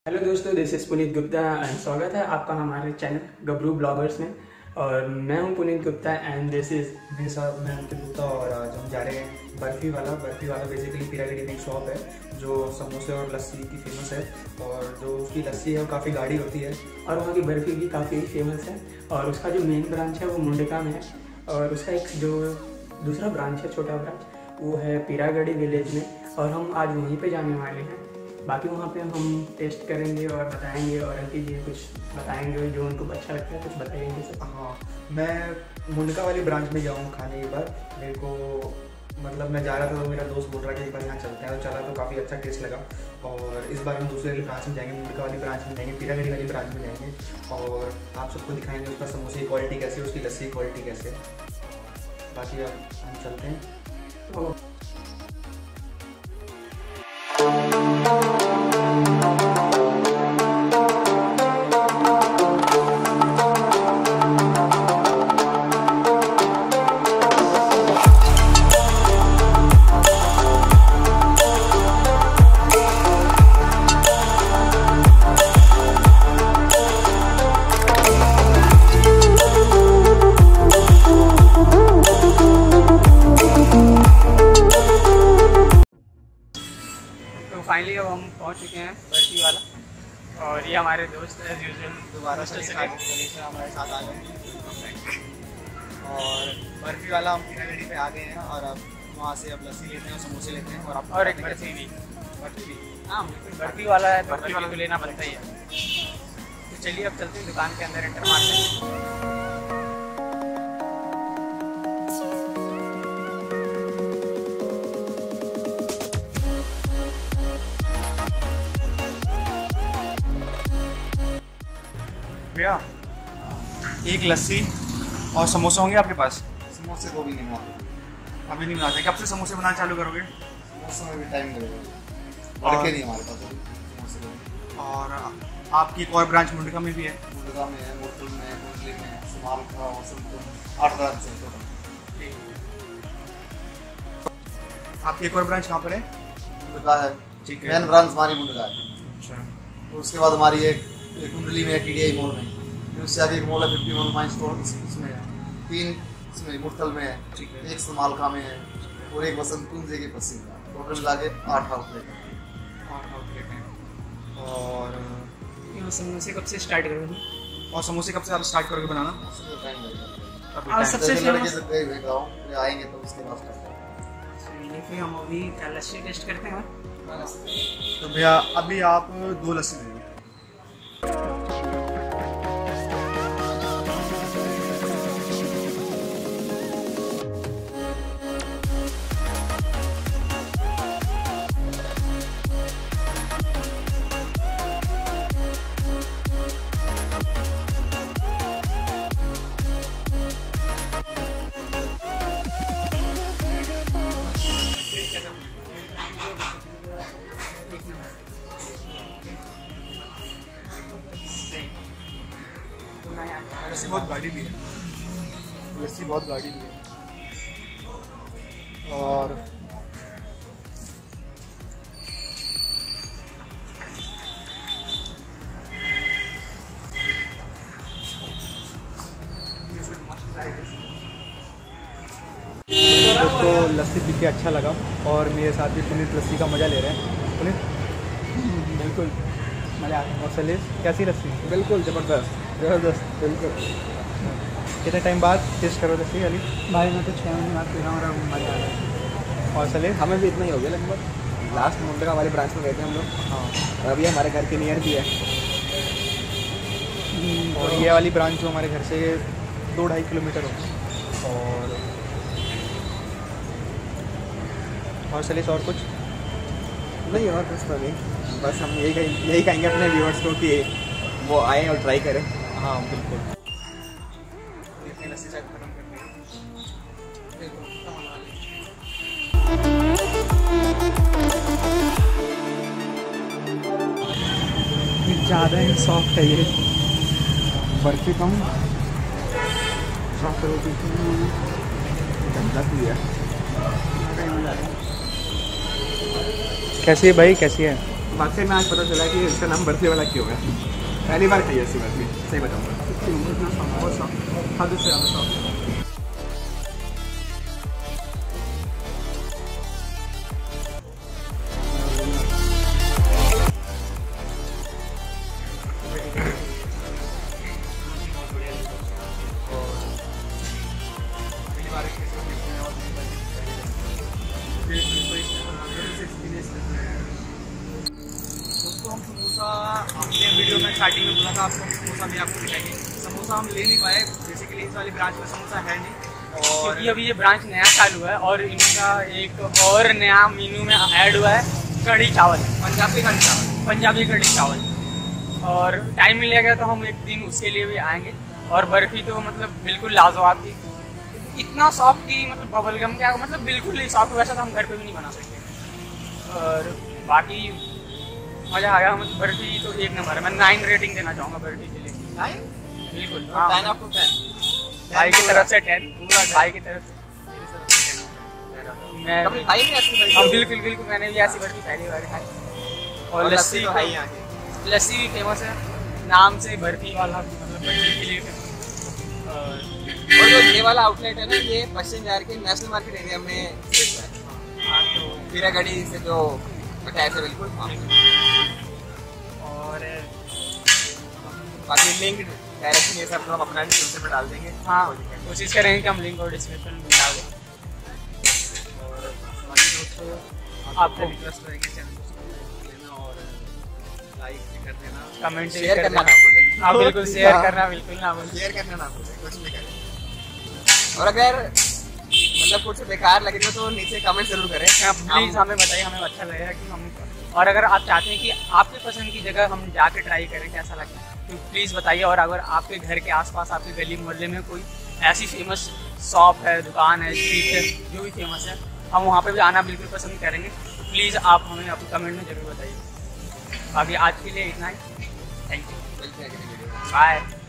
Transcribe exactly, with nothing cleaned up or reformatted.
Hello दोस्तों, this is Puneet Gupta and स्वागत है आपका हमारे चैनल गबरू ब्लॉगर्स में। और मैं हूं Puneet Gupta and this is मेरे साथ मैं अंकित गुप्ता। और आज हम जा रहे हैं बर्फी वाला। बर्फी वाला बेसिकली पीरागढ़ी में एक शॉप है जो समोसे और लस्सी की फेमस है। और जो उसकी लस्सी है वो काफ़ी गाढ़ी होती है और वहाँ की बर्फ़ी भी काफ़ी फेमस है। और उसका जो मेन ब्रांच है वो मुंडका में है और उसका एक जो दूसरा ब्रांच है, छोटा ब्रांच, वो है पीरागढ़ी विलेज में। और हम आज वहीं पे जाने वाले हैं। बाकी वहाँ पे हम टेस्ट करेंगे और बताएंगे और अंकित जी कुछ बताएंगे जो उनको अच्छा लगता है, कुछ बताएंगे सब। हाँ, मैं मुंडका वाली ब्रांच में जाऊँ खाने के बाद। मेरे को मतलब मैं जा रहा था तो मेरा दोस्त बोल रहा कि एक बार यहाँ चलते हैं, तो चला तो काफ़ी अच्छा टेस्ट लगा। और इस बार हम दूसरे वाली ब्रांच में जाएंगे, मुंडका वाली ब्रांच में जाएंगे, पीरागढ़ी वाली ब्रांच में जाएंगे और आप सबको दिखाएंगे उसका समोसे की क्वालिटी कैसे है, उसकी लस्सी की क्वालिटी कैसे है। बाकी अब हम चलते हैं। तो फाइनली अब हम पहुंच चुके हैं बर्फी वाला और ये हमारे दोस्त एज यूजुअल दोबारा से हमारे साथ आ गए और बर्फी वाला हम पीरागढ़ी पे आ गए हैं। और अब वहाँ से अब लस्सी लेते हैं और समोसे लेते हैं और आप और एक बर्फी भी बर्फी भी हाँ बर्फी वाला है तो बर्फी वाला तो लेना बनता ही है। तो चलिए अब चलते हैं दुकान के अंदर, एंटर मारते हैं। भैया एक लस्सी और समोसे होंगे आपके पास? समोसे को भी नहीं बनाते। अभी नहीं बनाते। कब से समोसे बनाना चालू करोगे? समोसे में भी टाइम लगेगा, लड़के नहीं हमारे पास अभी समोसे को। और आपकी एक और ब्रांच मुंडका में भी है? मुंडका में है, मोटल में है, कुंडली में है, समालखा और सब आठ ब्रांच है टोटल। आपकी एक और ब्रांच कहाँ पर है? मुंडका है, ठीक है। मेन ब्रांच हमारी मुंडका है। अच्छा। और उसके बाद हमारी एक एक कुंडली में है, टी डी आई मॉल में। फिर उससे आगे एक मॉल है फिफ्टी वन माइन स्टोर, इसमें है। तीन इसमें मुट्ठल में है, ठीक है। एक समालखा में है और एक वसंत कुंज के पश्चिम में। टोटल मिला के आठ आउटलेट है। आठ आउटलेट हैं। और ये समोसे कब से स्टार्ट करोगे? और समोसे कब से स्टार्ट करोगे बनाना? उससे टाइम लगेगा। अभी और टाइम- सबसे जैसे लड़के फेमस सब गए हुए गाँव, फिर आएंगे तो उसके बाद करते हैं। ये फिर हम अभी क्या लस्सी टेस्ट करते हैं। तो भैया अभी आप दो लस्सी दे दो। लस्सी बहुत गाढ़ी भी है, लस्सी बहुत गाढ़ी भी है। और तो लस्सी पी के अच्छा लगा और मेरे साथ भी पुनीत लस्सी का मज़ा ले रहे हैं। पुनीत बिल्कुल मज़ा आता है। और सलेश कैसी लस्सी? बिल्कुल ज़बरदस्त ज़बरदस्त। बिल्कुल। कितने टाइम बाद टेस्ट करो लस्सी वाली? भाई मैं तो छः महीने बाद पी रहा हूँ और मज़ा आ रहा है। और सलेश? हमें भी इतना ही हो गया लगभग। लास्ट मुंडका वाली ब्रांच में गए थे हम लोग। हाँ। और अभी हमारे घर के नियर भी है। और ये वाली ब्रांच जो हमारे घर से दो ढाई किलोमीटर हो। और और सलेश और कुछ नहीं और कुछ तो नहीं, बस हम यही कहें यही कहेंगे अपने व्यूअर्स को कि वो आए और ट्राई करें। हाँ बिल्कुल। ज़्यादा ही सॉफ्ट है ये बर्फी कम सॉफ्ट रोटी गंदा भी है। कैसी है भाई, कैसी है? वाकई में आज पता चला कि इसका नाम बर्फी वाला क्यों है। पहली बार खाई ऐसी बर्फी, सही बताऊँगा। समोसा हद से ज़्यादा शौक। दोस्तों हम समोसा अपने वीडियो में स्टार्टिंग में बोला था आपको समोसा भी आपको दिखाएंगे। समोसा हम ले नहीं पाए, बेसिकली इस वाली ब्रांच में समोसा है नहीं, और क्योंकि अभी ये ब्रांच नया चालू है और इनका एक और नया मेन्यू में ऐड हुआ है कढ़ी चावल, पंजाबी कढ़ी चावल। पंजाबी कढ़ी चावल। और टाइम मिलेगा तो हम एक दिन उसके लिए भी आएंगे। और बर्फ़ी तो मतलब बिल्कुल लाजवाब थी, इतना सॉफ्ट थी, मतलब बबल गम क्या मतलब बिल्कुल ही सॉफ्ट। वैसा तो हम घर पे भी नहीं बना सकते। और बाकी मज़ा आया, मतलब बर्फ़ी तो एक नंबर है। मैं नाइन रेटिंग देना चाहूँगा बर्फ़ी के लिए। नाइन बिल्कुल टेन ऑफ टेन भाई की तरफ से टेन, पूरा भाई की तरफ से। मैं कभी खाई नहीं ऐसी बर्फी? हाँ बिल्कुल बिल्कुल, मैंने भी ऐसी बर्फ़ी पहली बार खाई। और और लस्सी तो है ही यहाँ की। लस्सी भी फेमस है, नाम से बर्फ़ी वाला, मतलब बर्फ़ी के लिए फेमस। और और जो ये वाला आउटलेट है ना, ये पश्चिम बिहार के नेशनल मार्केट एरिया में स्थित है। हाँ तो पीरागढ़ी से जो अटैच है बिल्कुल वहाँ पे। और बाकी लिंक डायरेक्शन ये सब हम अपना डिस्क्रिप्शन में डाल देंगे। हाँ कोशिश करेंगे कि हम लिंक और डिस्क्रिप्शन में डाल दें। और बाकी दोस्तों आपको आपको रिक्वेस्ट रहेगी चैनल को सब्सक्राइब कर लेना और लाइक भी कर देना, कमेंट भी शेयर कर करना देना। ना भूलें। हाँ बिल्कुल शेयर करना बिल्कुल ना भूलें। शेयर करना ना भूलें, कुछ भी करें। और अगर मतलब कुछ बेकार लगे तो नीचे कमेंट जरूर करें। प्लीज़ हमें बताइए, हमें अच्छा लगेगा कि हम। और अगर आप चाहते हैं कि आपके पसंद की जगह हम जाके ट्राई करें कैसा लगे तो प्लीज़ बताइए। और अगर आपके घर के आसपास, आपके गली मोहल्ले में कोई ऐसी फेमस शॉप है, दुकान है, स्ट्रीट है जो भी फेमस है, हम वहाँ पे भी आना बिल्कुल पसंद करेंगे। तो प्लीज़ आप हमें अपने कमेंट में ज़रूर बताइए। अभी आज के लिए इतना ही, थैंक यू, मिलते हैं अगली वीडियो में। बाय।